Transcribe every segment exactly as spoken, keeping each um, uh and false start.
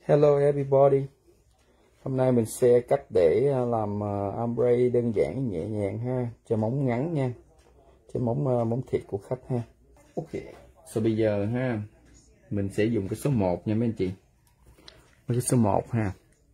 Hello everybody. Hôm nay mình sẽ cách để làm ombre đơn giản nhẹ nhàng ha, cho móng ngắn nha, cho móng móng thịt của khách ha. Ok. So bây giờ ha, mình sẽ dùng cái số một nha mấy anh chị. Cái số một ha.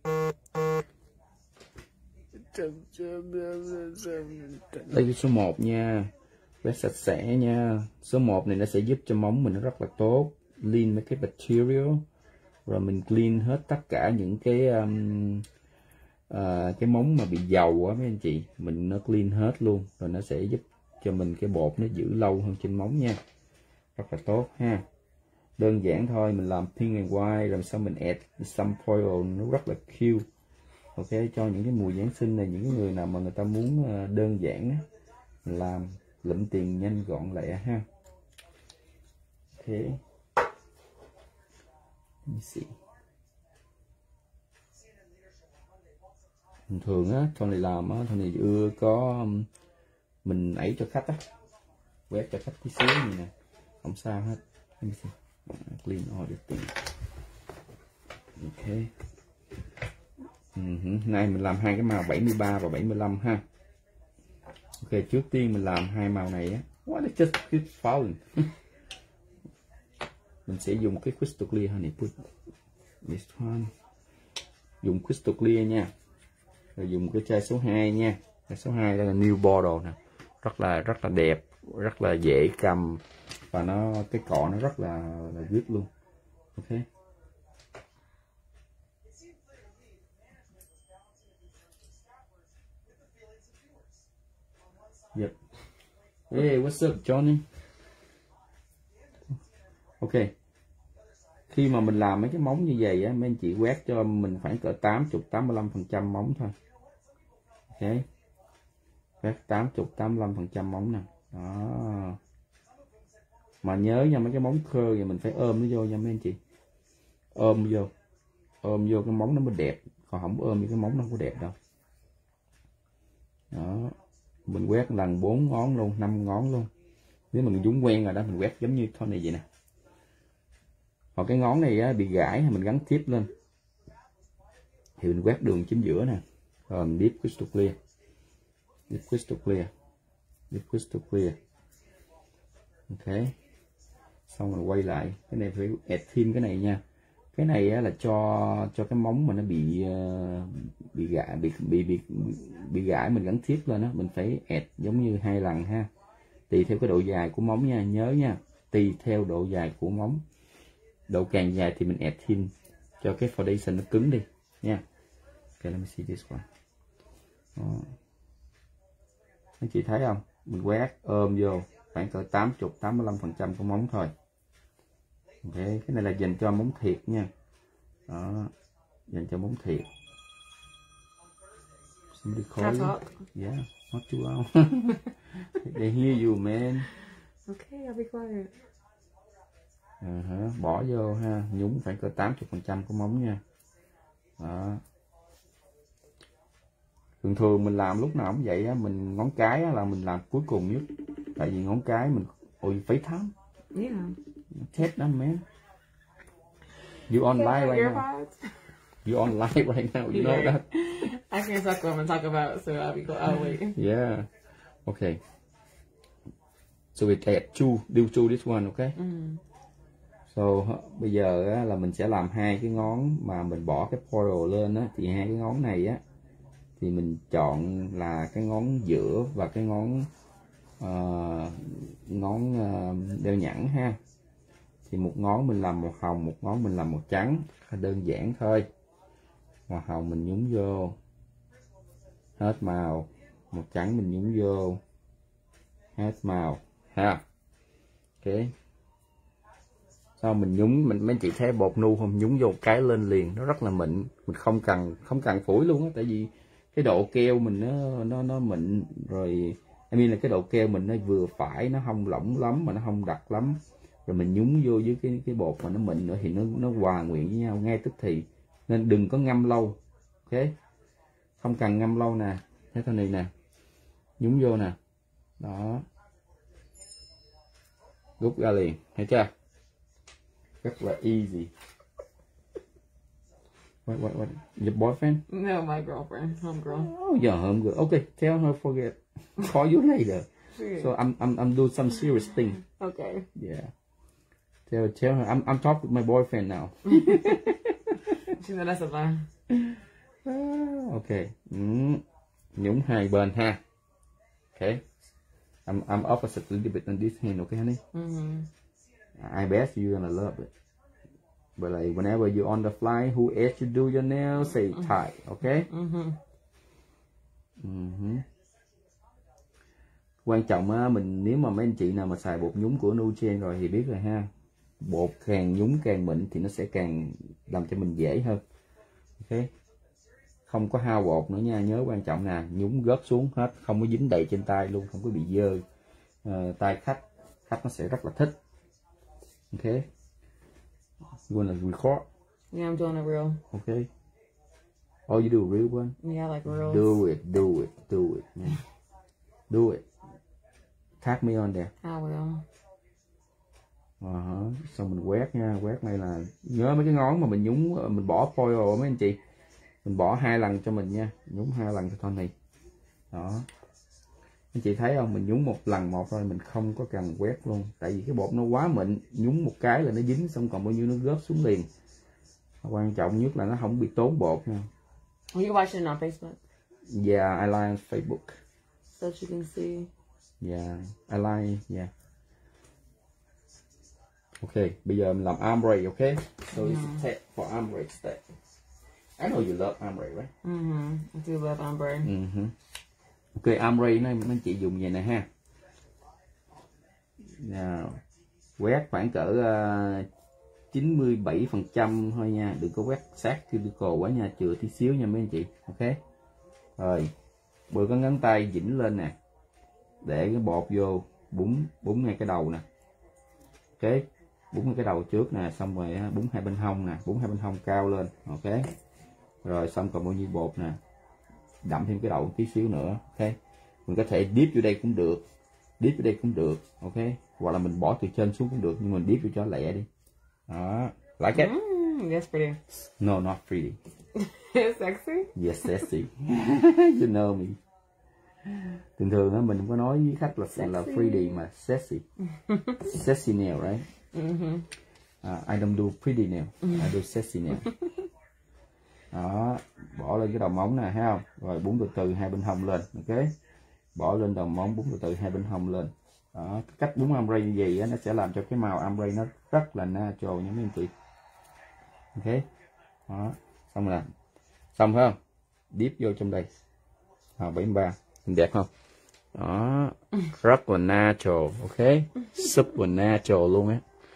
Đây cái số một nha. Quét sạch sẽ nha. Số một này nó sẽ giúp cho móng mình nó rất là tốt, clean mấy cái material. Rồi mình clean hết tất cả những cái um, uh, cái móng mà bị dầu á mấy anh chị, mình nó clean hết luôn, rồi nó sẽ giúp cho mình cái bột nó giữ lâu hơn trên móng nha, rất là tốt ha. Đơn giản thôi, mình làm pink and white rồi sau mình add some foil, nó rất là cute. Ok, cho những cái mùa Giáng sinh này, những cái người nào mà người ta muốn đơn giản á, làm lụm tiền nhanh gọn lẹ ha. Ok. Let me see. Thường thường á, Tony làm á, Tony ưa có mình ấy cho khách á, quét cho khách tí xíu như nè, không sao hết. Let me see. Clean all the thing. Ok. Uh-huh. Nay mình làm hai cái màu bảy mươi ba và bảy mươi lăm ha. Ok, trước tiên mình làm hai màu này á. What is just keep falling. Mình sẽ dùng cái crystal clear honey, put this one. Dùng crystal clear nha. Rồi dùng cái chai số hai nha. Chai số hai đây là new bottle nè. Rất là rất là đẹp, rất là dễ cầm và nó cái cọ nó rất là là good luôn. Ok. Yep. Hey, what's up Johnny? Ok. Khi mà mình làm mấy cái móng như vậy á, mấy anh chị quét cho mình khoảng cỡ tám mươi tám mươi lăm phần trăm móng thôi. Ok. Quét tám mươi tám mươi lăm phần trăm móng nè. Đó. Mà nhớ nha, mấy cái móng khơ thì mình phải ôm nó vô nha mấy anh chị. Ôm vô. Ôm vô cái móng nó mới đẹp, còn không ôm thì cái móng nó không có đẹp đâu. Đó. Mình quét lần bốn ngón luôn, năm ngón luôn. Nếu mình dúng quen rồi đó, mình quét giống như thôi này vậy nè. Còn cái ngón này á, bị gãy mình gắn tiếp lên thì mình quét đường chính giữa nè, rồi mình deep crystal clear, deep crystal clear, deep crystal clear. Ok, xong rồi quay lại. Cái này phải add thêm cái này nha. Cái này á, là cho cho cái móng mà nó bị uh, bị gãy bị bị bị bị gãy mình gắn tiếp lên đó, mình phải add giống như hai lần ha, tùy theo cái độ dài của móng nha, nhớ nha, tùy theo độ dài của móng. Độ càng dài thì mình add thêm cho cái foundation nó cứng đi nha. Ok, let me see this one. Đó. Anh chị thấy không? Mình quét ôm vô khoảng cỡ tám mươi tám mươi lăm phần trăm của móng thôi. Ok, cái này là dành cho móng thiệt nha. Đó, dành cho móng thiệt. Somebody call you? Yeah, not too loud. They hear you, man. Okay, I'll be quiet. Uh-huh. Bỏ vô ha, nhúng khoảng cỡ tám mươi phần trăm của móng nha. Đó. Thường thường mình làm lúc nào cũng vậy á, mình ngón cái á, là mình làm cuối cùng nhất. Tại vì ngón cái mình ôi phải thắm. Yeah. Test đó man. You on live right now. You on live right now. You know that. I can't talk what I'm gonna talk about, so I'll be go. I'll wait. Yeah. Okay. So we add two, do two this one, okay? Mm. So bây giờ á, là mình sẽ làm hai cái ngón mà mình bỏ cái foil lên á, thì hai cái ngón này á thì mình chọn là cái ngón giữa và cái ngón uh, ngón uh, đeo nhẵn ha. Thì một ngón mình làm màu hồng, một ngón mình làm màu trắng, đơn giản thôi. Màu hồng mình nhúng vô hết màu, màu trắng mình nhúng vô hết màu ha. Ok. Sau mình nhúng, mình mấy chị thấy bột nu không, nhúng vô cái lên liền, nó rất là mịn, mình không cần không cần phủi luôn á, tại vì cái độ keo mình nó nó nó mịn rồi. I mean là cái độ keo mình nó vừa phải, nó không lỏng lắm mà nó không đặc lắm. Rồi mình nhúng vô với cái cái bột mà nó mịn nữa thì nó nó hòa quyện với nhau ngay tức thì, nên đừng có ngâm lâu. Ok, không cần ngâm lâu nè, thấy thôi này nè, nhúng vô nè, đó, rút ra liền, thấy chưa, rất là easy. What, what, what? Your boyfriend? No, my girlfriend, homegirl. Oh, your homegirl. Okay, tell her forget. Call you later. Yeah. So I'm I'm I'm doing some serious thing. Okay. Yeah. Tell tell her I'm I'm talking with my boyfriend now. She know that's a lie. Ah, okay. Mm. Nhúng hai bên ha. Okay. I'm I'm opposite a little bit on this hand, okay, honey? Mm-hmm. I bet you're gonna love it. But like whenever you're on the fly, who asked you to do your nails, say tight, okay? Mm-hmm. Mm-hmm. Quan trọng á, mình nếu mà mấy anh chị nào mà xài bột nhúng của Nutrien rồi thì biết rồi ha. Bột càng nhúng càng mịn thì nó sẽ càng làm cho mình dễ hơn. Ok. Không có hao bột nữa nha, nhớ quan trọng nè, nhúng gớt xuống hết, không có dính đầy trên tay luôn, không có bị dơ uh, tay khách, khách nó sẽ rất là thích. Ok. You wanna record? Yeah, I'm doing a reel. Okay. Oh, you do a real one? Yeah, I like reels. Do it, do it, do it, man. Do it. Tag me on there. I will. Uh-huh. Xong mình quét nha, quét này là nhớ mấy cái ngón mà mình nhúng, mình bỏ foil mấy anh chị, mình bỏ hai lần cho mình nha, nhúng hai lần cho con này. Đó. Anh chị thấy không, mình nhúng một lần một thôi, mình không có cần quét luôn, tại vì cái bột nó quá mịn, nhúng một cái là nó dính, xong còn bao nhiêu nó rớt xuống liền. Quan trọng nhất là nó không bị tốn bột nha. Oh, you watching it on Facebook? Yeah, I like Facebook. So that you can see. Yeah, I like, yeah. Okay, bây giờ mình làm ombre, okay? So it's a tech for ombre step. I know you love ombre, right? Mm-hmm. I do love ombre. Mm-hmm. Ok, ombre này mấy anh chị dùng vậy nè ha. Nào, quét khoảng cỡ uh, chín mươi bảy phần trăm thôi nha, đừng có quét sát cuticle quá nha, chừa tí xíu nha mấy anh chị. Ok. Rồi, bữa có ngón tay dĩnh lên nè, để cái bột vô, búng búng ngay cái đầu nè. Ok, búng ngay cái đầu trước nè, xong rồi búng hai bên hông nè, búng hai bên hông cao lên. Ok. Rồi xong còn bao nhiêu bột nè, đậm thêm cái đầu tí xíu nữa. Ok, mình có thể dip vô đây cũng được, dip vô đây cũng được. Ok, hoặc là mình bỏ từ trên xuống cũng được, nhưng mình dip vô cho lẹ đi. Đó, like it? Mm, that's pretty. No, not pretty. It's sexy? Yes, sexy. You know me. Thường thường á mình không có nói với khách là sexy. Là pretty mà sexy. Sexy nail, right? Mm-hmm. Uh, I don't do pretty nail, I do sexy nail. Đó, bỏ lên cái đầu móng nè, thấy không? Rồi búng từ từ hai bên hông lên, ok? Bỏ lên đầu móng, búng từ từ hai bên hông lên. Đó, cái cách búng ombre như vậy á, nó sẽ làm cho cái màu ombre nó rất là natural nha mấy anh chị. Ok, đó, xong rồi, xong phải không? Dip vô trong đây. À, bảy mươi ba, nhìn đẹp không? Đó, rất là natural, ok? Super natural luôn á.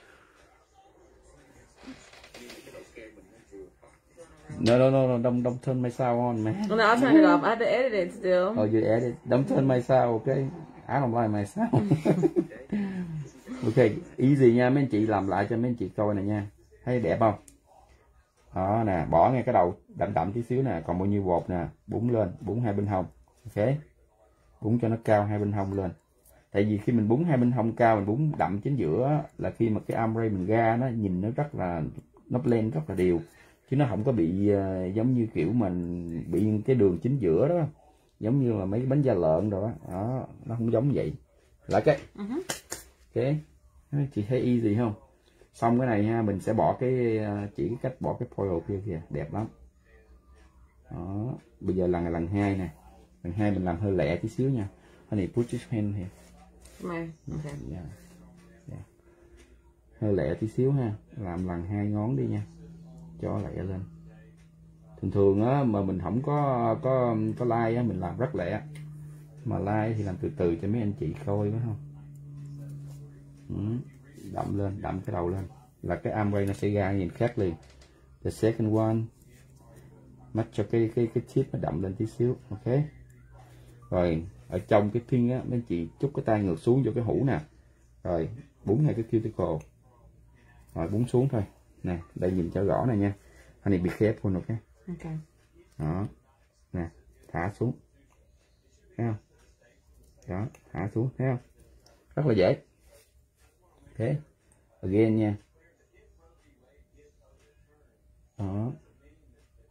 No, no, no, no, don't, don't turn my sound on, man. No, I'll turn it off. I have to edit it still. Oh, you edit. Don't turn my sound, okay? I don't like my sound. Ok, easy nha, mấy anh chị làm lại cho mấy anh chị coi nè nha. Thấy đẹp không? Đó nè, bỏ ngay cái đầu đậm đậm tí xíu nè, còn bao nhiêu bột nè, búng lên, búng hai bên hông. Ok. Búng cho nó cao hai bên hông lên. Tại vì khi mình búng hai bên hông cao, mình búng đậm chính giữa là khi mà cái ombre mình ra nó nhìn nó rất là, nó blend rất là đều. Chứ nó không có bị uh, giống như kiểu mình bị cái đường chính giữa đó, giống như là mấy cái bánh da lợn rồi đó. Đó, nó không giống vậy. Lại cái. Uh-huh. Ok. Chị thấy easy không? Xong cái này ha, mình sẽ bỏ cái uh, chỉ cái cách bỏ cái foil kia kìa, đẹp lắm. Đó, bây giờ lần lần hai nè. Lần hai mình làm hơi lẹ tí xíu nha. Honey, put your hand here. My, okay. Yeah. Yeah. Hơi lẹ tí xíu ha, làm lần hai ngón đi nha. Cho lẹ lên. Thường thường á mà mình không có có có like á, mình làm rất lẹ. Mà like thì làm từ từ cho mấy anh chị coi phải không? Ừ. Đậm lên, đậm cái đầu lên là cái ombre nó sẽ ra nhìn khác liền. The second one, mắt cho cái cái cái tip nó đậm lên tí xíu. Ok. Rồi ở trong cái pin á, mấy anh chị chúc cái tay ngược xuống vô cái hũ nè. Rồi búng hai cái cuticle. Rồi búng xuống thôi. Nè, đây nhìn cho rõ này nha. Honey, be careful, ok? Ok. Đó. Nè, thả xuống. Thấy không? Đó, thả xuống, thấy không? Rất là dễ. Ok. Again nha. Đó.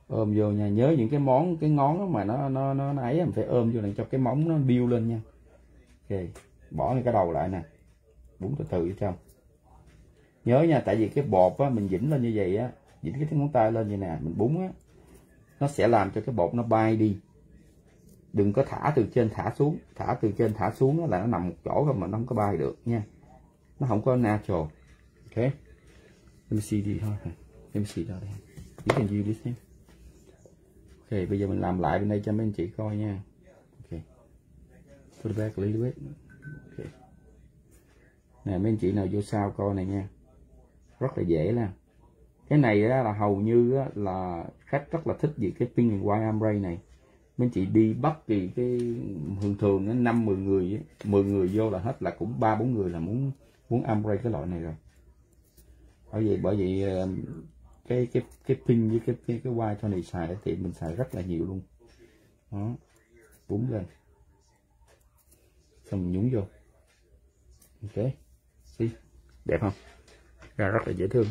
ôm vô nha. Nhớ những cái món cái ngón mà nó nó nó, nó ấy mình phải ôm vô để cho cái móng nó điêu lên nha. Ok, bỏ cái đầu lại nè, búng từ từ vô trong. Nhớ nha, tại vì cái bột á mình vĩnh lên như vậy á, vĩnh cái ngón tay lên như nè, mình búng á, nó sẽ làm cho cái bột nó bay đi. Đừng có thả từ trên thả xuống, thả từ trên thả xuống đó là nó nằm một chỗ không mà nó không có bay được nha, nó không có natural. Ok, let me see đi thôi, let me see đó đây, you can use this thing. Ok, bây giờ mình làm lại bên đây cho mấy anh chị coi nha. Ok, put it back a little bit. Ok, nè mấy anh chị nào vô sau coi này nha, rất là dễ nè. Cái này á, là hầu như á, là khách rất là thích gì cái pink and white ombre này. Mấy anh chị đi bất kỳ cái thường thường năm mười người mười người vô là hết là cũng ba bốn người là muốn muốn ombre cái loại này rồi. Bởi vậy bởi vậy cái cái cái pink với cái cái cái white cho này xài thì mình xài rất là nhiều luôn. Đó, búng lên xong mình nhúng vô. Ok, see, đẹp không? Ra rất là dễ thương.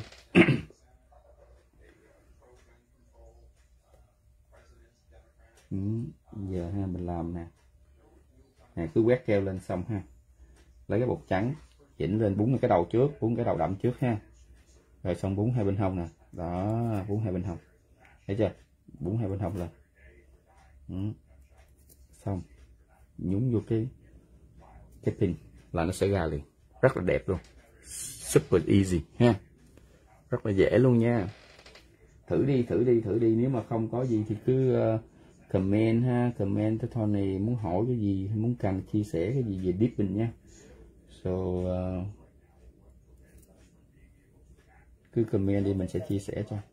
Ừ, giờ ha mình làm nè, nè cứ quét keo lên xong ha, lấy cái bột trắng chỉnh lên, búng cái đầu trước, búng cái đầu đậm trước ha, rồi xong búng hai bên hông nè, đó, búng hai bên hông, thấy chưa, búng hai bên hông lên. Ừ. Xong nhúng vô cái cái pin là nó sẽ ra liền, rất là đẹp luôn, super easy ha, rất là dễ luôn nha. Thử đi, thử đi, thử đi. Nếu mà không có gì thì cứ uh, comment ha, comment tới Tony muốn hỏi cái gì, muốn cần chia sẻ cái gì về dipping nha. So uh, cứ comment đi, mình sẽ chia sẻ cho.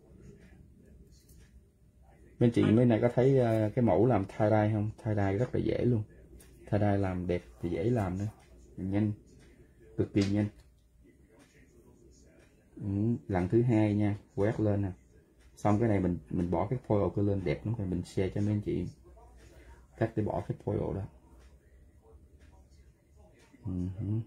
Bên chị mấy này có thấy uh, cái mẫu làm tie dye không? Tie dye rất là dễ luôn. Tie dye làm đẹp thì dễ làm nữa, nhanh, cực kỳ nhanh. Ừ, lần thứ hai nha, quét lên nè. Xong cái này mình mình bỏ cái foil cái lên đẹp lắm, rồi mình share cho mấy anh chị cách để bỏ cái foil đó. Uh-huh.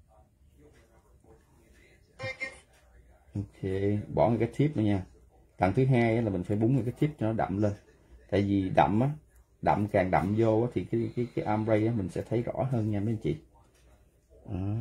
Ok, bỏ cái tip nữa nha. Lần thứ hai là mình phải búng cái tip cho nó đậm lên. Tại vì đậm á, đậm càng đậm vô á, thì cái cái cái ombre á mình sẽ thấy rõ hơn nha mấy anh chị. Đó.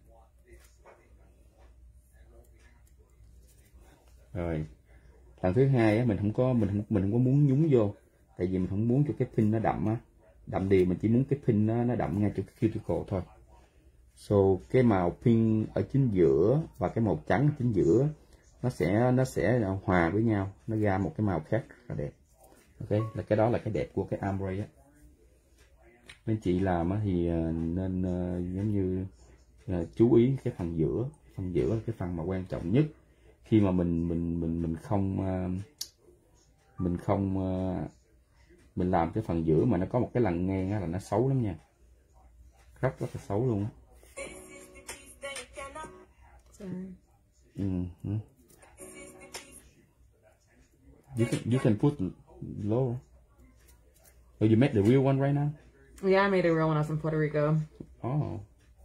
Rồi lần thứ hai á, mình không có mình không mình không có muốn nhúng vô, tại vì mình không muốn cho cái pin nó đậm á, đậm đi, mình chỉ muốn cái pin nó nó đậm ngay chỗ cái cuticle thôi. So cái màu pink ở chính giữa và cái màu trắng ở chính giữa nó sẽ nó sẽ hòa với nhau, nó ra một cái màu khác rất là đẹp. Ok, là cái đó là cái đẹp của cái ombre á. Nên chị làm á thì nên uh, giống như uh, chú ý cái phần giữa, phần giữa là cái phần mà quan trọng nhất. Khi mà mình mình mình mình không uh, mình không uh, mình làm cái phần giữa mà nó có một cái lằn ngang á là nó xấu lắm nha, rất rất là xấu luôn á. Mm-hmm. You can you can put lower. Oh, you made the real one right now? Yeah, I made a real one. I was in Puerto Rico. Oh,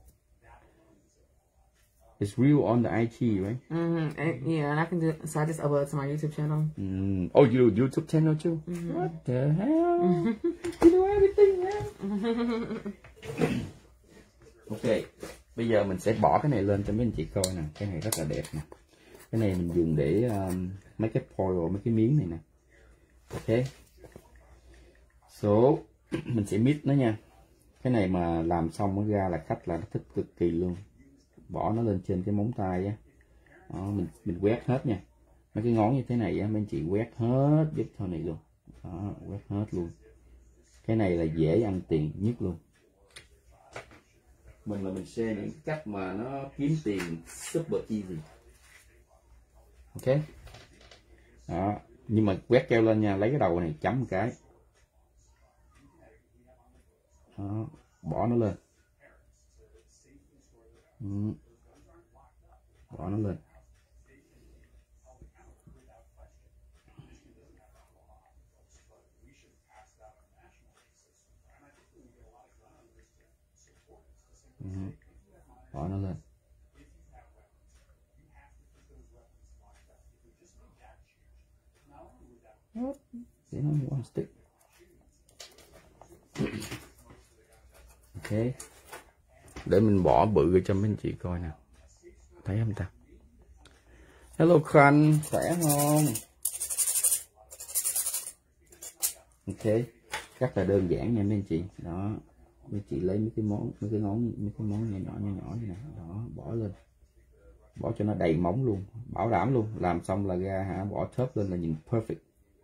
it's real on the I G, right? Mm-hmm. And, yeah, and I can do. So I just upload it to my YouTube channel. Mm. Oh, you do YouTube channel too? Mm-hmm. What the hell? You do everything, man. Ok, bây giờ mình sẽ bỏ cái này lên cho mấy anh chị coi nè. Cái này rất là đẹp nè. Cái này mình dùng để um, mấy cái foil, mấy cái miếng này nè. Ok. So mình sẽ mix nó nha. Cái này mà làm xong nó ra là khách là nó thích cực kỳ luôn. Bỏ nó lên trên cái móng tay á. Đó, mình mình quét hết nha. Mấy cái ngón như thế này á, mấy anh chị quét hết giúp thôi này luôn. Đó, quét hết luôn. Cái này là dễ ăn tiền nhất luôn. Mình là mình share những cách mà nó kiếm tiền super easy. Ok. Đó, nhưng mà quét keo lên nha, lấy cái đầu này chấm một cái. Đó, bỏ nó lên. Ừ. Bỏ nó lên. Ừ. Bỏ nó lên. They don't want to stick. Ok, để mình bỏ bự cho mấy anh chị coi nào, thấy không ta? Hello Khanh, khỏe không? Ok, rất là đơn giản nha mấy anh chị. Đó, mấy chị lấy mấy cái món, mấy cái món, mấy cái món nhỏ nhỏ nhỏ nhỏ như này, đó, bỏ lên, bỏ cho nó đầy móng luôn, bảo đảm luôn. Làm xong là ra hả, bỏ thớp lên là nhìn perfect.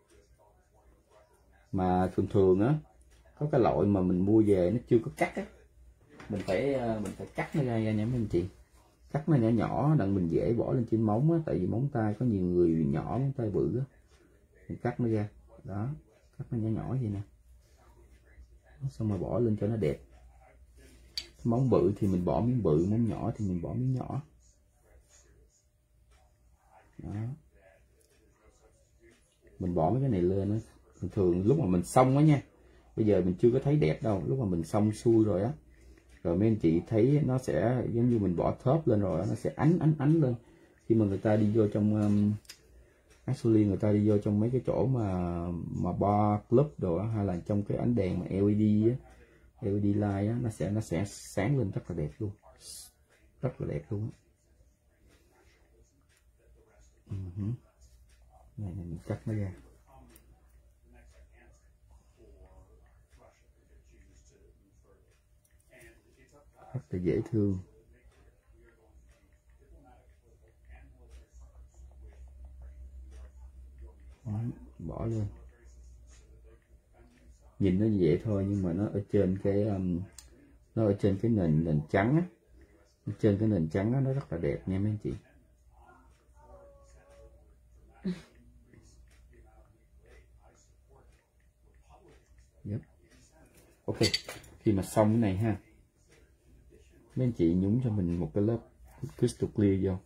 Mà thường thường á, có cái loại mà mình mua về nó chưa có cắt á, mình phải mình phải cắt nó ra nha mấy anh chị, cắt nó nhỏ nhỏ đặng mình dễ bỏ lên trên móng á, tại vì móng tay có nhiều người nhỏ, móng tay bự á, mình cắt nó ra, đó, cắt nó nhỏ nhỏ vậy nè, xong rồi bỏ lên cho nó đẹp. Móng bự thì mình bỏ miếng bự, móng nhỏ thì mình bỏ miếng nhỏ, đó. Mình bỏ mấy cái này lên á, thường thường lúc mà mình xong á nha, bây giờ mình chưa có thấy đẹp đâu, lúc mà mình xong xuôi rồi á, rồi mấy anh chị thấy nó sẽ giống như mình bỏ thớp lên rồi nó sẽ ánh ánh ánh lên. Khi mà người ta đi vô trong um, actually người ta đi vô trong mấy cái chỗ mà mà bar club đồ á, hay là trong cái ánh đèn mà lờ e đê á, lờ e đê light á, nó sẽ nó sẽ sáng lên rất là đẹp luôn, rất là đẹp luôn á. Uh-huh. Này, này mình cắt nó ra, rất là dễ thương. Đó, bỏ lên, nhìn nó như vậy thôi nhưng mà nó ở trên cái um, nó ở trên cái nền nền trắng á, ở trên cái nền trắng đó, nó rất là đẹp nha mấy anh chị. Yep. Ok, khi mà xong cái này ha, mấy anh chị nhúng cho mình một cái lớp crystal clear vô.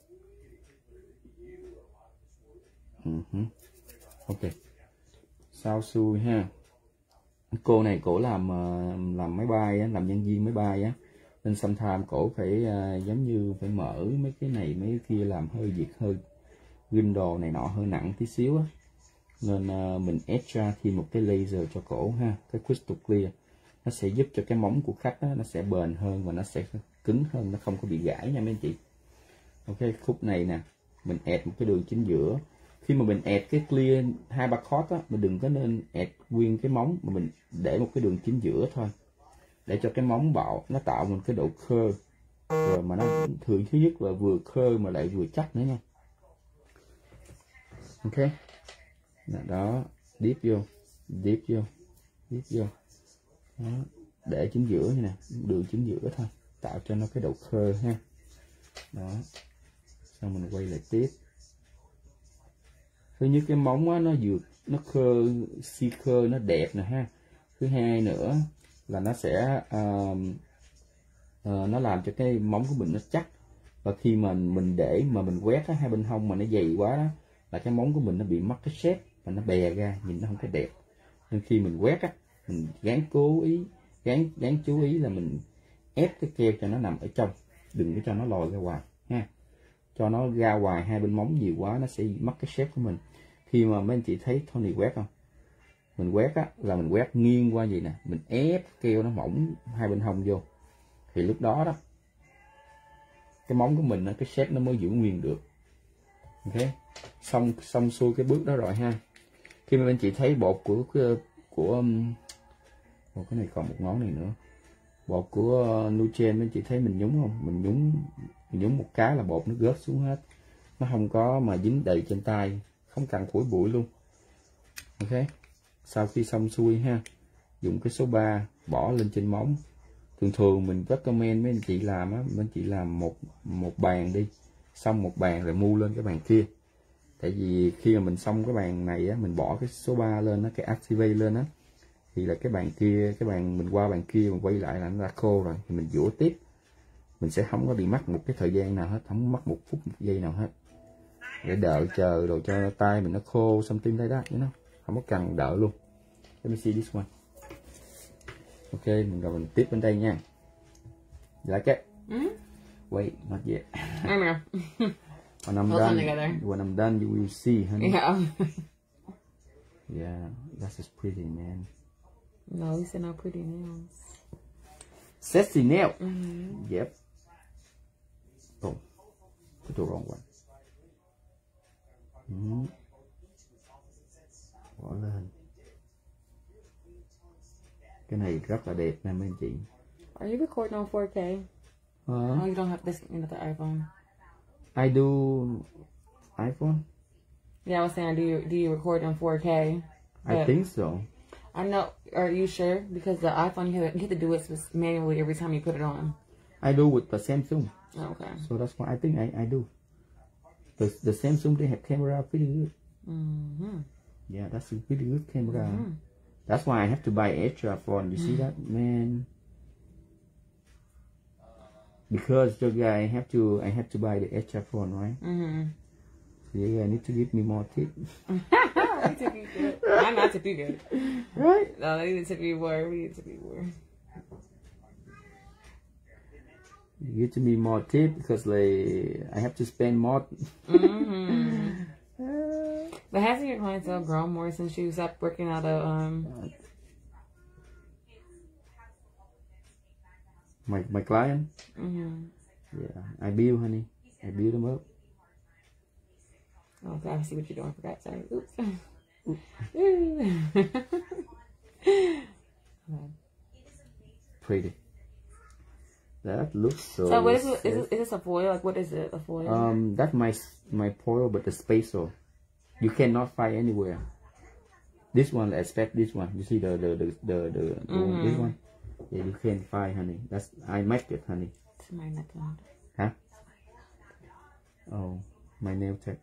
Uh-huh. Ok, sao xuôi ha. Cô này cổ làm làm máy bay á, làm nhân viên máy bay á, nên sometimes cổ phải uh, giống như phải mở mấy cái này mấy cái kia, làm hơi việc hơi ghim đồ này nọ hơi nặng tí xíu á, nên uh, mình extra thêm một cái laser cho cổ ha, cái crystal clear, nó sẽ giúp cho cái móng của khách á, nó sẽ bền hơn và nó sẽ cứng hơn, nó không có bị gãy nha mấy anh chị. Ok, khúc này nè, mình ẹt một cái đường chính giữa. Khi mà mình ẹt cái clear hai ba khót á, mình đừng có nên ẹt nguyên cái móng, mà mình để một cái đường chính giữa thôi, để cho cái móng bạo nó tạo một cái độ curve, rồi mà nó thường thứ nhất là vừa curve mà lại vừa chắc nữa nha. Ok, đó, dip vô, dip vô, dip vô, đó. Để chính giữa như nè, đường chính giữa thôi, tạo cho nó cái độ curve ha. Đó, xong mình quay lại tiếp. Thứ nhất cái móng á, nó vừa nó khơ si khơ nó đẹp nè ha. Thứ hai nữa là nó sẽ uh, uh, nó làm cho cái móng của mình nó chắc, và khi mà mình để mà mình quét á, hai bên hông mà nó dày quá đó, là cái móng của mình nó bị mất cái shape và nó bè ra, nhìn nó không có đẹp. Nên khi mình quét á, mình gắng cố ý gắng gắng chú ý là mình ép cái keo cho nó nằm ở trong, đừng có cho nó lòi ra ngoài ha. Cho nó ra ngoài hai bên móng nhiều quá nó sẽ mất cái shape của mình. Khi mà mấy anh chị thấy Tony quét không, mình quét á là mình quét nghiêng qua gì nè, mình ép keo nó mỏng hai bên hông vô, thì lúc đó đó cái móng của mình cái shape nó mới giữ nguyên được. Ok, xong xong xuôi cái bước đó rồi ha. Khi mà anh chị thấy bột của của, của một cái này còn một ngón này nữa, bột của uh, Nuchen anh chị thấy mình nhúng không, mình nhúng mình nhúng một cái là bột nó rớt xuống hết, nó không có mà dính đầy trên tay, không cần phủi bụi luôn. Ok, sau khi xong xuôi ha, dùng cái số ba bỏ lên trên móng. Thường thường mình recommend mấy anh chị làm á, mấy anh chị làm một một bàn đi, xong một bàn rồi mu lên cái bàn kia. Tại vì khi mà mình xong cái bàn này á, mình bỏ cái số ba lên á, cái activate lên á, thì là cái bàn kia, cái bàn mình qua bàn kia mình quay lại là nó đã khô rồi, thì mình dũa tiếp, mình sẽ không có bị mất một cái thời gian nào hết, không mất một phút một giây nào hết, để đợi chờ rồi cho tay mình nó khô something like that, nó không có cần đợi luôn. Let me see this one. Ok, mình rồi mình tiếp bên đây nha. Like it? Mm? Wait, not yet. I don't know. When I'm We'll done, come together. when I'm done, you will see, honey. Yeah. Yeah, that's just pretty, man. No, he said no pretty nails. Sexy nail. Mm-hmm. Yep. Oh, put the wrong one. Mm. Bỏ lên. Cái này rất là đẹp nha mấy anh chị. Are you recording on four K? Huh? Oh, you don't have this in the iPhone. I do iPhone. Yeah, I was saying, do you do you record on four K? I But think so. I know. Are you sure? Because the iPhone, you have, you have to do it manually every time you put it on. I do with the Samsung. Oh, okay. So that's why I think I, I do. The the Samsung, they have camera pretty good. Mm-hmm. Yeah, that's a pretty good camera. Mm-hmm. That's why I have to buy extra phone. You see that, man? Because the guy I have to I have to buy the extra phone, right? Mm-hmm. So you need to give me more tip. You tip you good. I'm not tip you good. Right? No, they need to tip you more. We need to tip you more. You give to me more tip because like I have to spend more. Mm-hmm. But hasn't your clientele grown more since you stopped working out of um? My my client. Mm-hmm. Yeah, I build, honey. I build them up. Okay, I see what you're doing. I forgot. Sorry. Oops. Okay. Pretty. That looks so. So what is it? Is, it? is this a foil? Like what is it? A foil? Um, that's my my foil, but the spacer, you cannot find anywhere. This one, expect this one. You see the the the the, the, the Mm-hmm. this one. Yeah, you can't find, honey. That's I make it, honey. Somebody not doing it. Huh? Oh, my nail tech.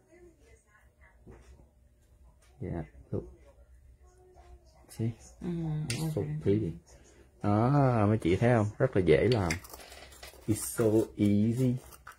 Yeah, look. See? Mm-hmm. It's so Okay. pretty. À, mấy chị thấy không? Rất là dễ làm. It's so easy.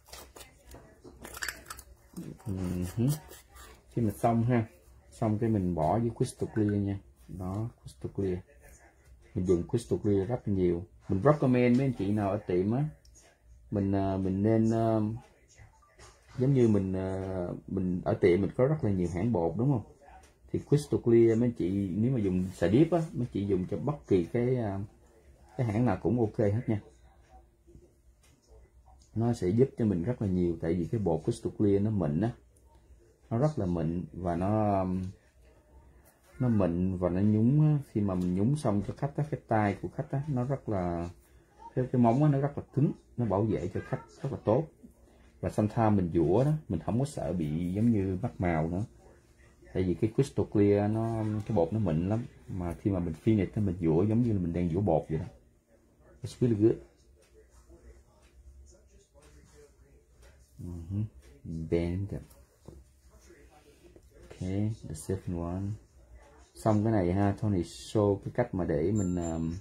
Uh-huh. Khi mà xong ha, xong cái mình bỏ với crystal clear nha. Đó, crystal clear. Mình dùng crystal clear rất là nhiều. Mình recommend mấy anh chị nào ở tiệm á, mình mình nên uh, giống như mình uh, mình ở tiệm mình có rất là nhiều hãng bột đúng không? Thì crystal clear mấy anh chị nếu mà dùng xà điếp á, mấy chị dùng cho bất kỳ cái uh, cái hãng nào cũng ok hết nha. Nó sẽ giúp cho mình rất là nhiều, tại vì cái bột crystal clear nó mịn á, nó rất là mịn và nó nó mịn và nó nhúng á. Khi mà mình nhúng xong cho khách á, cái tay của khách á, nó rất là cái cái móng á, nó rất là cứng, nó bảo vệ cho khách rất là tốt. Và sometimes mình dũa đó, mình không có sợ bị giống như mất màu nữa, tại vì cái crystal clear nó cái bột nó mịn lắm, mà khi mà mình finish thì mình dũa giống như là mình đang dũa bột vậy đó. It's really good. Mm-hmm. Bend it. Okay, the second one. Xong cái này ha, Tony show cái cách mà để mình um,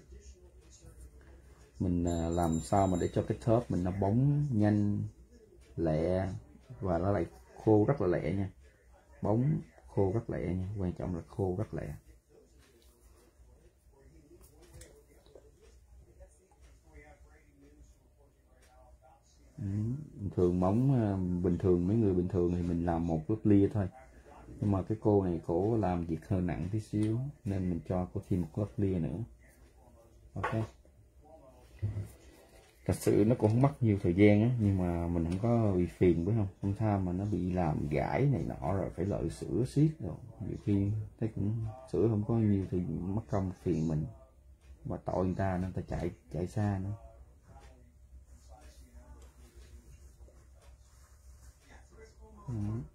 mình uh, làm sao mà để cho cái top mình nó bóng nhanh, lẹ và nó lại khô rất là lẹ nha. Bóng khô rất lẹ nha, quan trọng là khô rất lẹ. Ừ, thường móng uh, bình thường mấy người bình thường thì mình làm một lớp lia thôi, nhưng mà cái cô này cổ làm việc hơi nặng tí xíu nên mình cho cô thêm một lớp lia nữa. Ok, thật sự nó cũng không mất nhiều thời gian á, nhưng mà mình không có bị phiền phải không, không tha mà nó bị làm gãi này nọ rồi phải lợi sữa xiết rồi, nhiều khi thấy cũng sữa không có nhiều thì mất công phiền mình và tội người ta nên ta chạy chạy xa nữa. Ừ.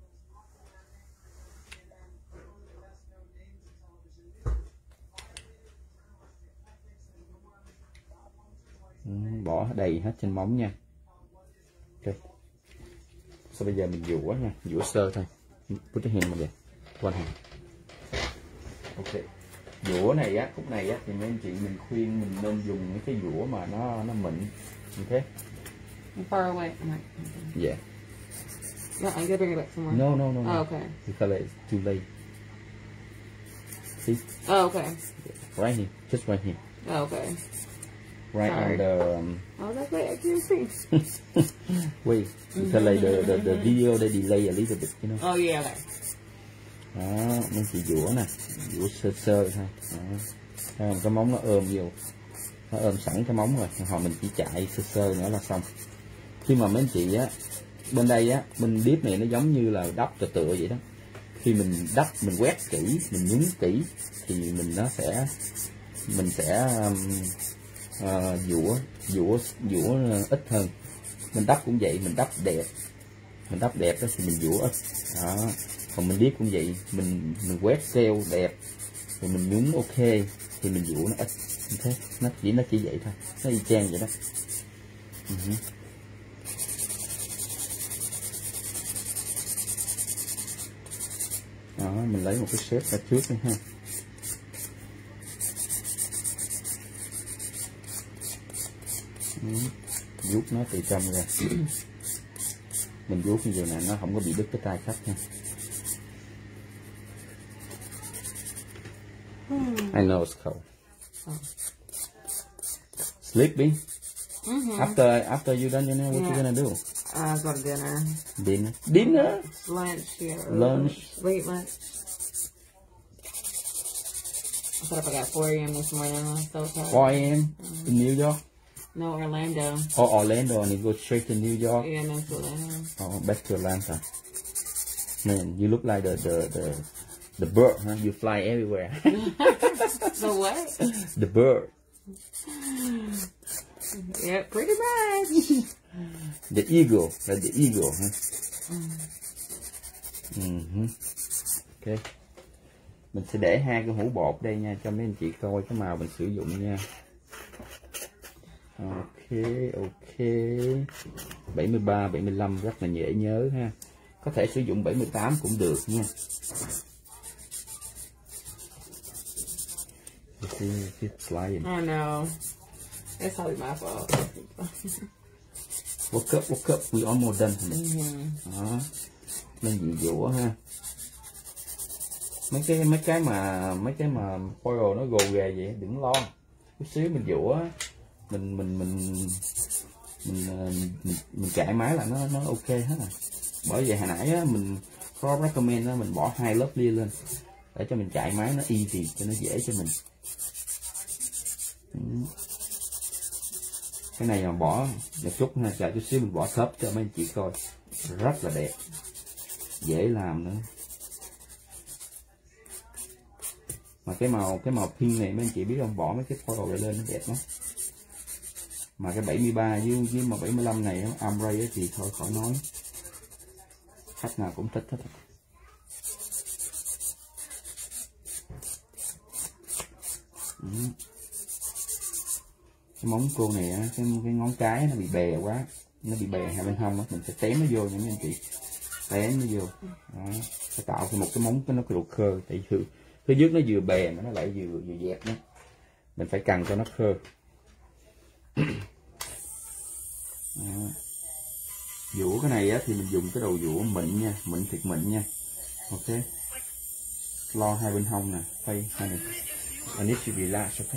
Ừ, bỏ đầy hết trên móng nha. Ok, sau bây giờ mình dũa nha, dũa sơ thôi. Put your hand vào đây, one hand. Ok, dũa này á, khúc này á thì mấy anh chị mình khuyên mình nên dùng cái dũa mà nó nó mịn. Ok, Far away. I'm like, yeah. yeah, I gotta bring it back somewhere. No, no, no, no. Oh, okay. Because it's too late. See? Oh, okay. Right here, just right here. Oh, okay. Right Sorry. on the. Um, I was like, wait, I can't see. wait, because like the, the the video they delay a little bit, you know. Oh yeah. Okay. Đó, mình chỉ dũa nè, dũa sơ sơ thôi. Đó. Thấy không? Cái móng nó ôm vô, nó ôm sẵn cái móng rồi, hoặc mình chỉ chạy sơ sơ nữa là xong. Khi mà mấy anh chị á, bên đây á, bên deep này nó giống như là đắp tựa tựa vậy đó. Khi mình đắp, mình quét kỹ, mình nhúng kỹ thì mình nó sẽ, mình sẽ um, uh, dũa, dũa, dũa ít hơn. Mình đắp cũng vậy, mình đắp đẹp, mình đắp đẹp đó thì mình dũa ít. Đó. Còn mình deep cũng vậy, mình mình quét keo đẹp, rồi mình nhúng ok thì mình dũa nó ít. Thế nó chỉ nó chỉ vậy thôi, nó y chang vậy đó. Uh-huh. Đó, mình lấy một cái shape ra trước đi ha. Vuốt nó từ trong ra. Mình vuốt như vậy nè, nó không có bị đứt cái tay khách nha. I know it's cold. Oh. Sleepy? Mm-hmm. After after you done your nail, what Yeah. you gonna do? Uh, go to dinner. Dinner. Dinner? Lunch, yeah. Lunch. Late lunch. I thought if I got four A M this morning, I'm so tired. four A M mm-hmm. in New York? No, Orlando. Oh, Orlando, and you go straight to New York? Yeah, no, to Atlanta. Oh, back to Atlanta. Man, you look like the the the, the bird, huh? You fly everywhere. The what? The bird. Yeah, pretty much. The eagle, like the eagle, huh? Mm-hmm. Okay. Mình sẽ để hai cái hũ bột đây nha, cho mấy anh chị coi cái màu mình sử dụng nha. Ok, ok. bảy mươi ba, bảy mươi lăm rất là dễ nhớ ha. Có thể sử dụng bảy mươi tám cũng được nha. Oh no. It's probably my fault. Wake up, wake up, we almost done. Mm-hmm. Đó. Nên dị dũa ha. Mấy cái mấy cái mà mấy cái mà foil nó gồ ghề vậy đừng lo. Chút xíu mình dũa, mình mình mình mình mình, mình, mình chạy máy là nó nó ok hết rồi. Bởi vậy hồi nãy á, mình có recommend á, mình bỏ hai lớp lia lên để cho mình chạy máy nó easy, cho nó dễ cho mình. Cái này mà bỏ một chút ha, chờ chút xíu mình bỏ thấp cho mấy anh chị coi, rất là đẹp, dễ làm nữa. Mà cái màu cái màu pink này mấy anh chị biết không, bỏ mấy cái foil lại lên nó đẹp lắm. Mà cái bảy mươi ba với với mà bảy mươi lăm này ombre thì thôi khỏi nói, khách nào cũng thích hết. Ừ. Cái móng cô này á, cái cái ngón cái nó bị bè quá, nó bị bè hai bên hông á, mình sẽ tém nó vô nha mấy anh chị, tém nó vô. Đó. Sẽ tạo một cái móng cái nó cái độ khơ, tại thứ thứ nhất nó vừa bè mà nó lại vừa vừa dẹp nữa, mình phải cần cho nó khơ. Đó. Dũa cái này á thì mình dùng cái đầu dũa mịn nha, mịn thiệt mịn nha. Ok, lo hai bên hông nè, tay hai này, I need to relax. Ok,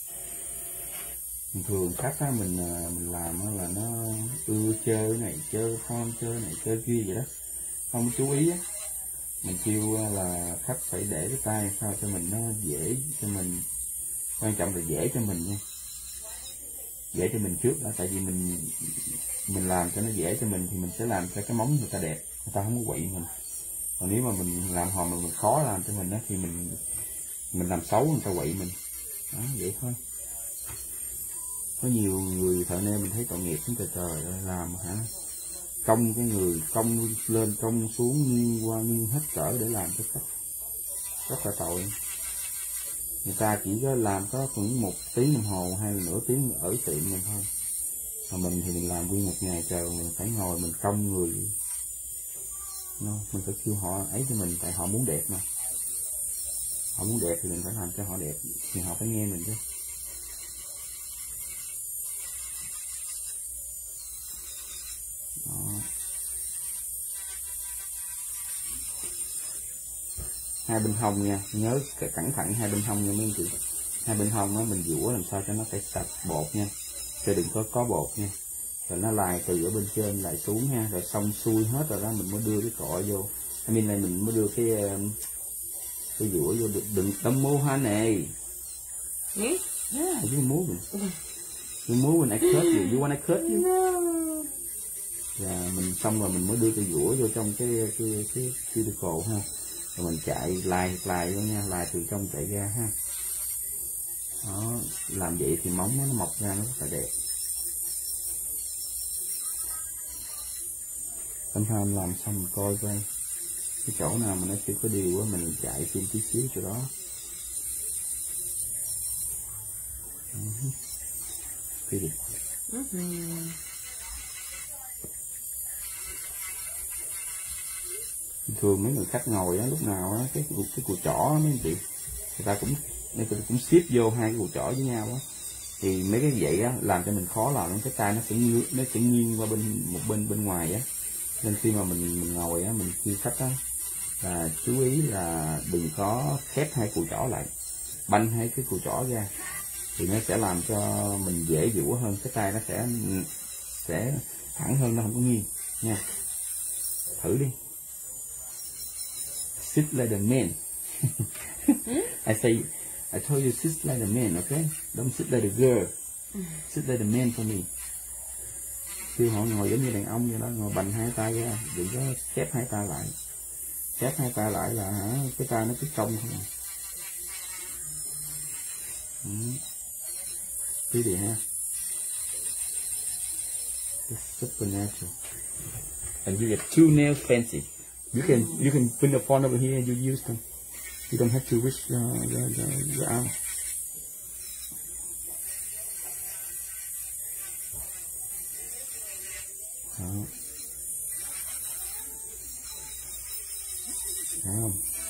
thường khách á mình mình làm là nó ưa chơi cái này chơi con chơi này chơi kia vậy đó, không chú ý á, mình kêu là khách phải để cái tay sao cho mình nó dễ cho mình, quan trọng là dễ cho mình nha, dễ cho mình trước đó, tại vì mình mình làm cho nó dễ cho mình thì mình sẽ làm cho cái móng người ta đẹp, người ta không có quậy mình. Còn nếu mà mình làm hồi mà mình khó làm cho mình đó thì mình mình làm xấu người ta quậy mình đó, vậy thôi. Có nhiều người thợ nail mình thấy tội nghiệp chúng trời trời ơi, làm hả cong cái người cong lên cong xuống nghiêng qua nghiêng hết cỡ để làm cho khách, rất là tội. Người ta chỉ có làm có khoảng một tiếng đồng hồ hay là nửa tiếng ở tiệm mình thôi, mà mình thì mình làm nguyên một ngày trời, mình phải ngồi mình cong người. No, mình phải kêu họ ấy cho mình, tại họ muốn đẹp mà, họ muốn đẹp thì mình phải làm cho họ đẹp, thì họ phải nghe mình chứ. Đó. Hai bên hông nha, nhớ cẩn thận hai bên hông nha mấy anh chị. Hai bên hông á mình dũa làm sao cho nó phải sạch bột nha, cho đừng có có bột nha, rồi nó lại từ ở bên trên lại xuống ha, rồi xong xuôi hết rồi đó mình mới đưa cái cọ vô, I mean này mình mới đưa cái Tôi dũa vô, đừng đâm move honey. Me? Yeah, you're moving. You're moving, I cut you. You want I cut you? No. Và mình xong rồi mình mới đưa cây dũa vô trong cái cái cái cuticle ha. Rồi mình chạy lai lai luôn nha, lai từ trong chạy ra ha. Đó, làm vậy thì móng nó mọc ra nó rất là đẹp. Sometimes làm xong mình coi coi cái chỗ nào mà nó chưa có điều á, mình chạy thêm tí xíu chỗ đó. Uh-huh. Pretty. Mm-hmm. Thường mấy người khách ngồi á, lúc nào á, cái cái cùi chỏ mấy anh chị, người ta cũng người ta cũng xếp vô hai cái cùi chỏ với nhau á, thì mấy cái vậy á làm cho mình khó làm, cái tay nó sẽ nghiêng, nó sẽ nghiêng qua bên một bên bên ngoài á, nên khi mà mình, mình ngồi á, mình kêu khách á là chú ý là đừng có khép hai cùi chỏ lại, banh hai cái cùi chỏ ra thì nó sẽ làm cho mình dễ dũa hơn, cái tay nó sẽ sẽ thẳng hơn, nó không có nghiêng nha. Thử đi. Sit like a man. I say, I told you sit like a man, okay? Don't sit like a girl. Sit like a man for me. Kêu họ ngồi giống như đàn ông vậy đó, ngồi bành hai tay ra, đừng có khép hai tay lại. Khép hai tay lại là hả, cái tay nó cứ cong không à. Ừ. Tí đi ha. It's supernatural. And you get two nails fancy. You can you can put the phone over here and you use them. You don't have to reach the the, the, the arm. Đó. Đó.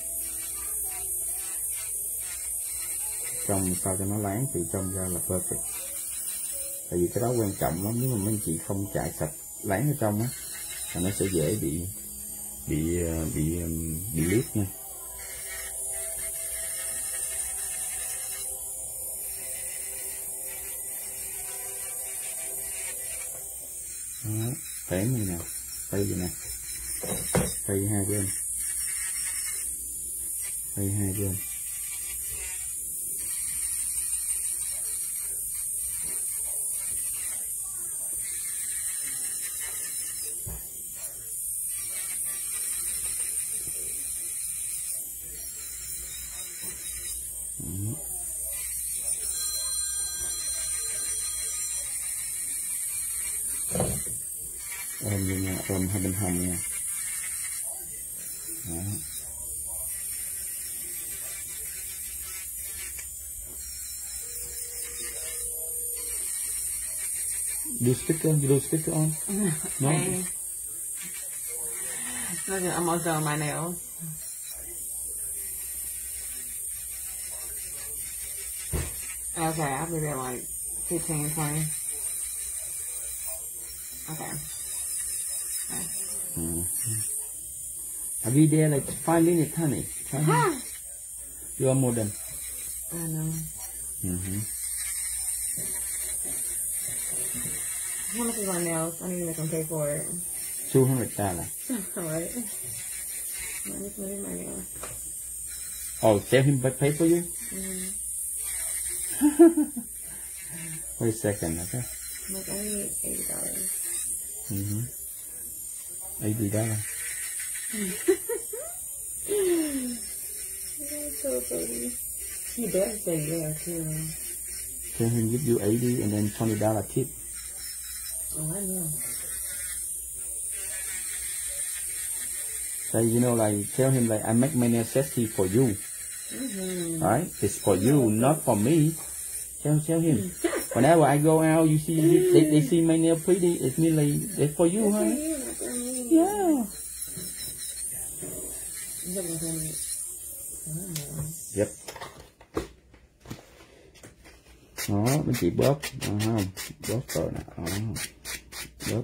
Trồng sao cho nó láng thì trồng ra là perfect. Tại vì cái đó quan trọng lắm, nếu mà mấy anh chị không chạy sạch láng ở trong á, là nó sẽ dễ bị bị bị bị liếc nha. Đó, tém như nè, tay vậy nè, tay hai bên, tay hai bên. Ôm như nha, ôm hai bên hông nha. Đó. Do sticker? You do sticker on? No. Hey. Look, I'm almost done with my nails. Okay, I'll be there like fifteen, twenty. Okay. Okay. Mm-hmm. I'll be there like five minutes, honey. Five minutes. You are more than. I know. Mm-hmm. How much is my nails? I need to make them pay for it. Two hundred dollars. Alright. Let me put in my nails. Oh, tell him to pay for you? Mm-hmm. Wait a second, okay? Like, I need eighty dollars. Mm-hmm. Eighty dollars. That's so funny. He better say yeah, too. Tell him give you eighty and then twenty dollar tip. Oh, I know. So, you know, like, tell him, like, I make my nails sexy for you. Mm-hmm. Alright? It's for you, not for me. Tell, tell him. Whenever I go out, you see, they, they see my nail pretty, it's me like, it's for you, huh? Yeah. Yep. Đó, mấy chị bóp, đó, không? Bóp rồi nè, đó. Bóp.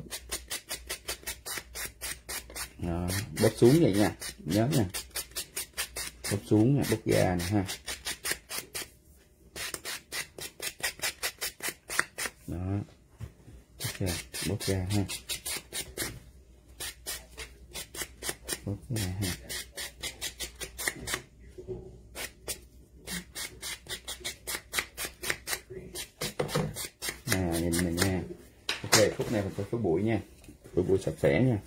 Đó, bóp xuống vậy nha, nhớ nha. Bóp xuống nha, bóp ra nè ha. Đó. Ok, bóp ra ha. Bóp ra ha. này nha. Ok, phút này mình phải phủi bụi nha, phủi bụi sạch sẽ nha.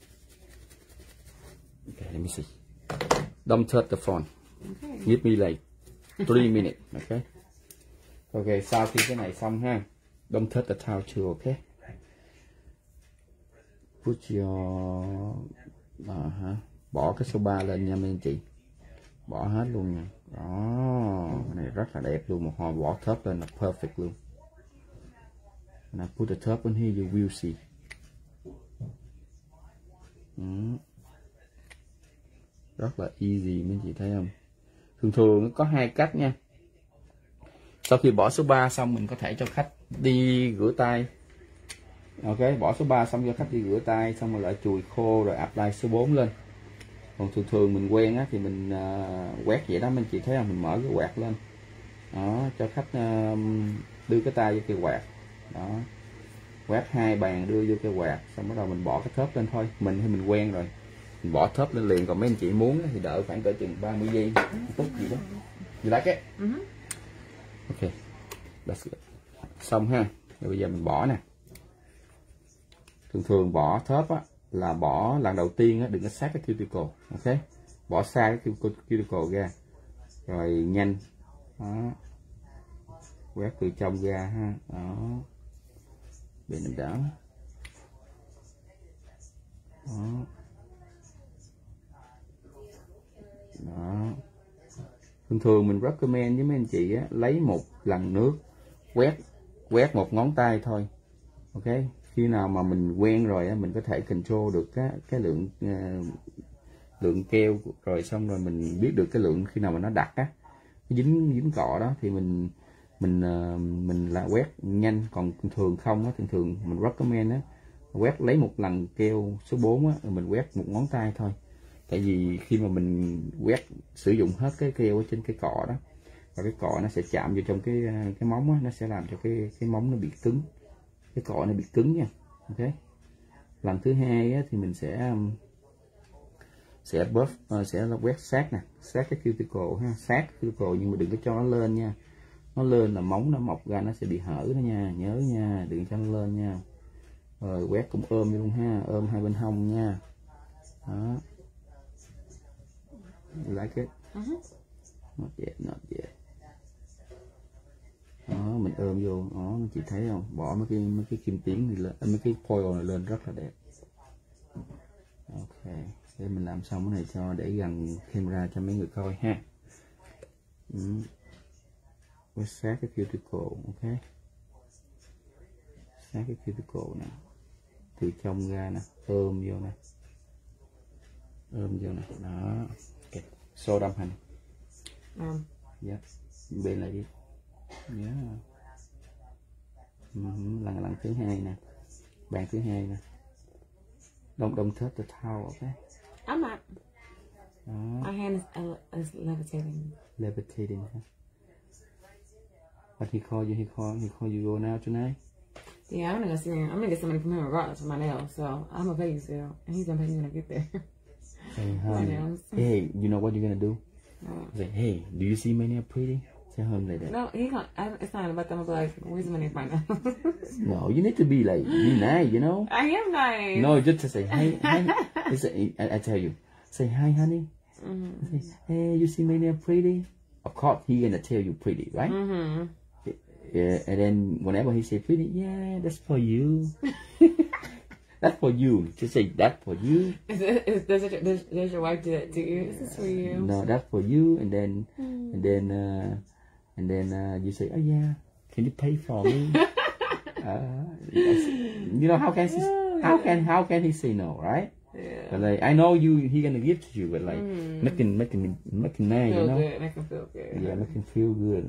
Okay, let me see. Don't touch the phone. Okay. Give me like three minutes. Okay. Ok, sau khi cái này xong ha, don't touch the towel too. Okay. Put your uh, hả? Bỏ cái số ba lên nha mấy anh chị, bỏ hết luôn nha. Đó, cái này rất là đẹp luôn, một hồi bỏ top lên là perfect luôn. When I put the top on here, you will see. Ừ. Rất là easy mấy anh chị thấy không? Thường thường có hai cách nha. Sau khi bỏ số ba xong mình có thể cho khách đi rửa tay. Ok, bỏ số ba xong cho khách đi rửa tay, xong rồi lại chùi khô rồi apply số bốn lên. Còn thường thường mình quen á thì mình uh, quét vậy đó, mình chỉ thấy là mình mở cái quạt lên đó, cho khách uh, đưa cái tay vô cái quạt đó, quét hai bàn đưa vô cái quạt, xong bắt đầu mình bỏ cái thớp lên thôi. Mình thì mình quen rồi, mình bỏ thớp lên liền. Còn mấy anh chị muốn thì đợi khoảng cỡ chừng ba mươi giây, một phút gì đó. You like it? Mm-hmm. Ok, that's good. Xong ha, rồi bây giờ mình bỏ nè. Thường thường bỏ thớp á là bỏ lần đầu tiên á, đừng có sát cái cuticle. Ok, bỏ xa cái cuticle ra rồi nhanh đó, quét từ trong ra ha. Đó, bên mình đảo đó. Đó, thường thường mình recommend với mấy anh chị á, lấy một lần nước quét quét một ngón tay thôi. Ok, khi nào mà mình quen rồi á, mình có thể control được cái cái lượng uh, lượng keo, rồi xong rồi mình biết được cái lượng khi nào mà nó đặc á, dính dính cọ đó thì mình mình uh, mình là quét nhanh. Còn thường không á, thường thường mình recommend á, quét lấy một lần keo số bốn á, rồi mình quét một ngón tay thôi. Tại vì khi mà mình quét sử dụng hết cái keo ở trên cái cọ đó, và cái cọ nó sẽ chạm vô trong cái cái móng á, nó sẽ làm cho cái cái móng nó bị cứng, cái cọ này bị cứng nha. Ok, lần thứ hai á, thì mình sẽ sẽ buff uh, sẽ là quét sát nè, sát cái cuticle ha, sát cuticle, nhưng mà đừng có cho nó lên nha. Nó lên là móng nó mọc ra nó sẽ bị hở đó nha, nhớ nha, đừng cho nó lên nha. Rồi quét cũng ôm luôn ha, ôm hai bên hông nha. Đó, you like it? Uh-huh. Not yet, not yet. Đó, mình ôm vô đó, anh chị thấy không, bỏ mấy cái mấy cái kim tuyến này lên, mấy cái foil này lên rất là đẹp. Ok, để mình làm xong cái này cho để gần camera cho mấy người coi ha. Ừ. Quét sát cái cuticle. Ok, sát cái cuticle nè, từ trong ra nè, ôm vô nè, ôm vô nè. Đó, ok, so đâm hành. Um. Yep, bên này đi. Yeah. Uh-huh. lần lần thứ hai nè, bàn thứ hai nè, don't don't touch the towel. Okay, I'm not. Đó. My hand is, uh, is levitating. Levitating. Huh? But he called you. He called. He called you go now tonight. Yeah, I'm gonna go see him. I'm gonna get somebody from him regardless for my nails. So I'm gonna pay you still, and he's gonna pay me when I get there. Say hi. Hey, you know what you're gonna do? Uh, Say, hey, do you see my nail pretty? Tell him like that. No, he gonna. I, it's not about them. I'm like, where's my nail right now? No, you need to be like be nice, you know. I am nice. No, just to say hi. hi. Say, I, I tell you, say hi, honey. Mm-hmm. Say, hey, you see my nail pretty? Of course, he gonna tell you pretty, right? Mm-hmm. Yeah, and then whenever he say pretty, yeah, that's for you. That's for you. Just say that's for you. Is it, is, does, it, does, does your wife do that to you? This is for you. No, that's for you. And then, mm. and then, uh, and then uh, you say, oh yeah, can you pay for me? uh, you know how can he, how can how can he say no, right? Yeah. But like I know you, he gonna give to you, but like mm. making making making nice, feel you know? Good. Make him feel good. Yeah, make him feel good.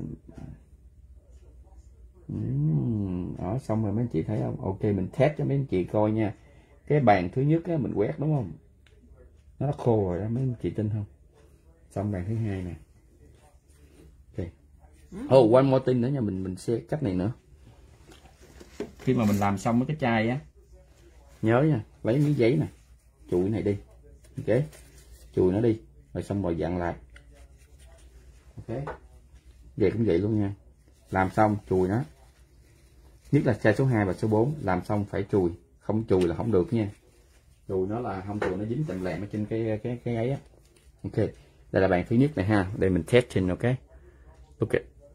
Uhm, đó, xong rồi mấy anh chị thấy không? Ok, mình test cho mấy anh chị coi nha. Cái bàn thứ nhất á, mình quét đúng không? Nó đã khô rồi đó, mấy anh chị tin không? Xong bàn thứ hai nè. Ok. Oh, one more thing nữa nha, mình mình sẽ cách này nữa. Khi mà mình làm xong mấy cái chai á, nhớ nha, lấy miếng giấy nè, chùi này đi. Ok, chùi nó đi, rồi xong rồi dặn lại. Ok, vậy cũng vậy luôn nha. Làm xong chùi nó, Nhất là chai số hai và số bốn làm xong phải chùi, không chùi là không được nha. Chùi nó là không chùi nó dính chậm lẹm ở trên cái cái cái ấy á. Ok, đây là bàn thứ nhất này ha, đây mình testing. Ok, ok,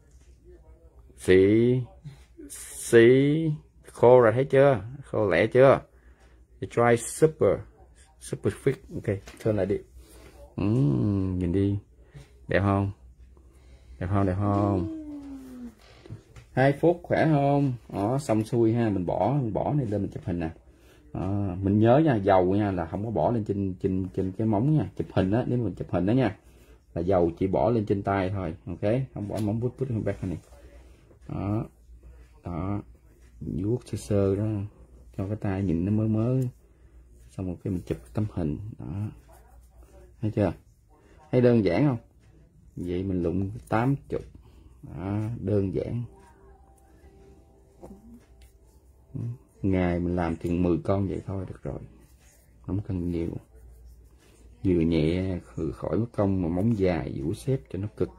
xí xí khô rồi thấy chưa, khô lẹ chưa. The dry super super fit. Ok, turn lại đi. uhm, nhìn đi, đẹp không, đẹp không, đẹp không. Hai phút khỏe không? Đó, xong xuôi ha, mình bỏ mình bỏ này lên mình chụp hình nè. À, mình nhớ nha, dầu nha là không có bỏ lên trên trên trên cái móng nha. Chụp hình á, nếu mình chụp hình đó nha, là dầu chỉ bỏ lên trên tay thôi. Ok, không bỏ móng bút bút không back này. Đó, đó, vuốt sơ sơ đó cho cái tay nhìn nó mới mới. Xong một cái mình chụp tấm hình đó, thấy chưa? Thấy đơn giản không? Vậy mình lụng tám chục. Đó, đơn giản. Ngày mình làm chừng mười con vậy thôi được rồi, không cần nhiều. Vừa nhẹ khử khỏi mất công mà móng dài vũ xếp cho nó cực.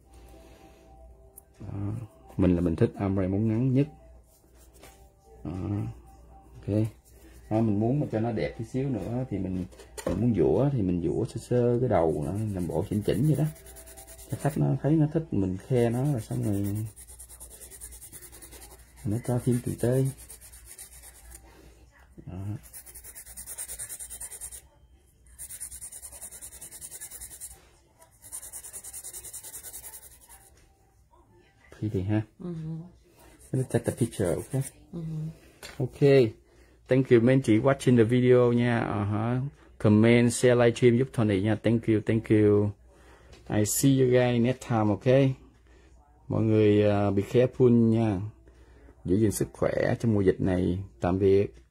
Đó. Mình là mình thích ombre móng ngắn nhất. Đó. Ok. Đó, mình muốn mà cho nó đẹp tí xíu nữa thì mình, mình muốn vũa thì mình vũa sơ sơ cái đầu nó làm bộ chỉnh chỉnh vậy đó, cho khách nó thấy nó thích, mình khe nó là xong rồi nó cho thêm từ tê. Đó. Pretty ha. Mm-hmm. Let's take the picture, okay? Mm-hmm. Okay. Thank you mấy anh chị watching the video nha. Uh-huh. Comment, share, live stream giúp Tony nha. Thank you, thank you. I see you guys next time, okay? Mọi người uh, be careful nha. Giữ gìn sức khỏe trong mùa dịch này. Tạm biệt.